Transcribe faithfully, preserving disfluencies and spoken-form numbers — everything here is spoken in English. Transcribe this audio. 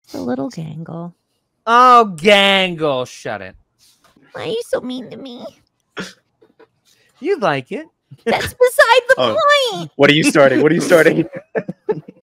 The little Gangle. Oh, Gangle, shut it. Why are you so mean to me? You like it. That's beside the Oh. point. What are you starting? What are you starting?